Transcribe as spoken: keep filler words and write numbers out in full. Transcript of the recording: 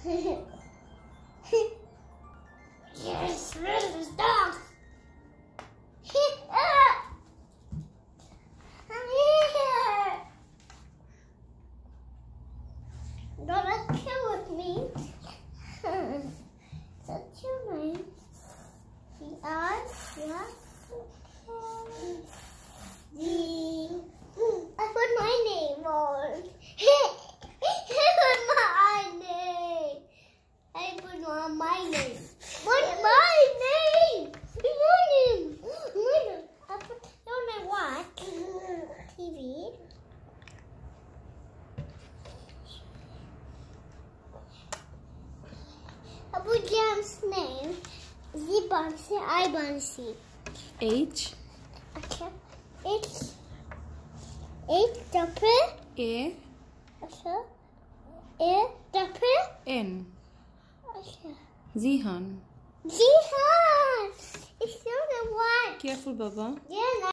Yes, this is dog. I'm here. Don't kill with me. That's your name. R, yeah. D. I put my name on. I put my name. I put on my name. What my name? My name. My name. I put on my watch. T V. I put Jam's name. Z Bunsy, I Bunsy. H. Okay. H. H double. A. Okay. A double. N. Okay. Zihan. Jihan. It's the one. Careful, Baba. Yeah.